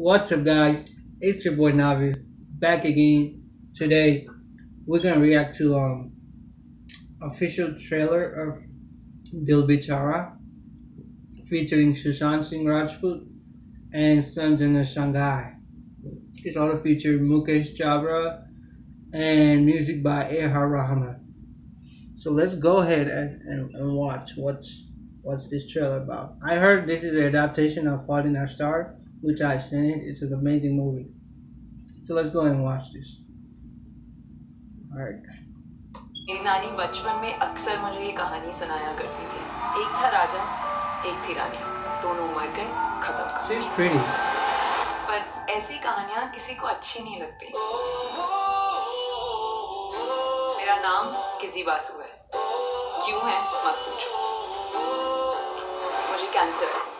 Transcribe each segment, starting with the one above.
What's up, guys? It's your boy Navi back again. Today we're gonna react to official trailer of Dil Bichara featuring Sushant Singh Rajput and Sanjana Shanghai. It also featured Mukesh Chabra and music by A.R. Rahman. So let's go ahead and watch what's this trailer about. I heard this is an adaptation of Fault in Our Star, which I've seen it. It's an amazing movie. So let's go ahead and watch this. Alright. मेरी नानी बचपन में अक्सर मुझे ये कहानी सुनाया करती थी। एक था राजा, एक थी रानी, दोनों मर गए, खत्म कहानी। She's pretty. पर ऐसी कहानियां किसी को अच्छी नहीं लगती। मेरा नाम किसी बासु है। क्यों है मत पूछो। मुझे कैंसर है।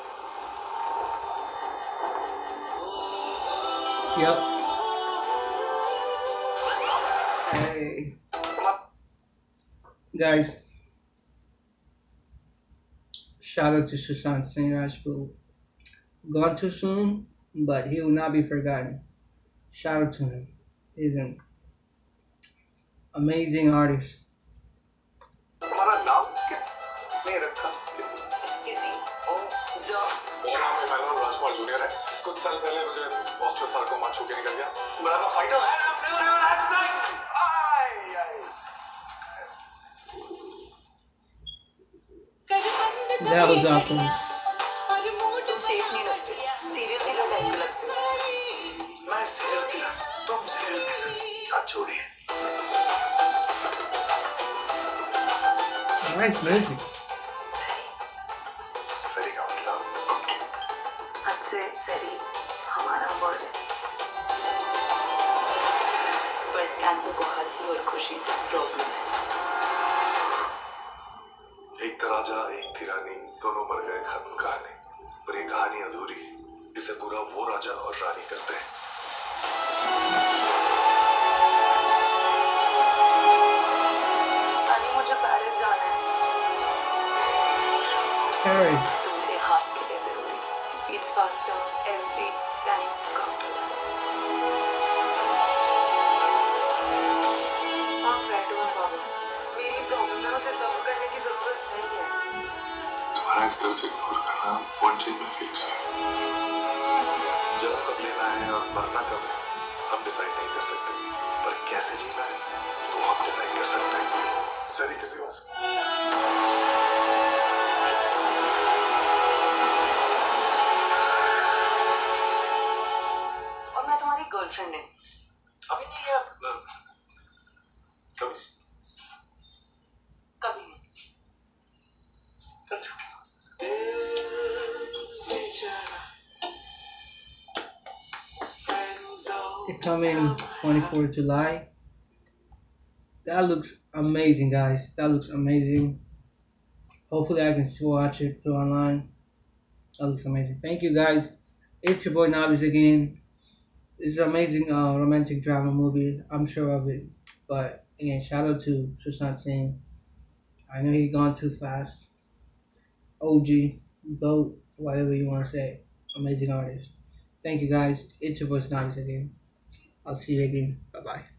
Yep. Hey. Guys, shout out to Sushant Singh Rajput. Gone too soon, but he will not be forgotten. Shout out to him. He's an amazing artist. तुम्हारा नाम किसने रखा? किसी? किसी ज़ मेरा नाम इमैनुअल राजकुमार जूनियर है। कुछ साल पहले मुझे ऑस्ट्रो सार्कोमा छू के निकल गया। बड़ा मैं फाइटर है। That was awesome. तुम सेफ नहीं लगते। सीरियल किलर टाइप लगते हो। मैं सीरियल किलर, तुम सीरियल किलर। क्या जोड़ी है? Nice music. सरी का मतलब हद से सरी हमारा वर्ड है। पर कैंसर को हंसी और खुशी से प्रॉब्लम है। एक था राजा, एक थी रानी, दोनों मर गए, खत्म कहानी। पर ये कहानी अधूरी, इसे पूरा वो राजा और रानी करते हैं। नानी मुझे पेरिस जाना है। Harry. तुम मेरे हार्ट के लिए जरूरी। It beats faster every time you come closer. I'm fat one बाबू। मेरी प्रॉब्लम है, उसे सॉल्व करने की जरूरत नहीं है। तुम्हारा इस तरह से इग्नोर करना वन टाइम में फिक्स है। जन्म कब लेना है और मरना कब है, हम डिसाइड नहीं कर सकते। पर कैसे जीना है, तो हम डिसाइड कर सकते हैं। सरी किसी बात और मैं तुम्हारी गर्लफ्रेंड है। अभी नहीं है, कभी कभी नहीं। चल छुट्टी। It coming 24th July. That looks amazing, guys. That looks amazing. Hopefully, I can still watch it through online. That looks amazing. Thank you, guys. It's your boy Nabis again. It's an amazing romantic drama movie. I'm sure of it. But again, shout out to Sushant Singh. I know he gone too fast. OG, GOAT, whatever you want to say. Amazing artist. Thank you, guys. It's your boy Nabis again. I'll see you again. Bye bye.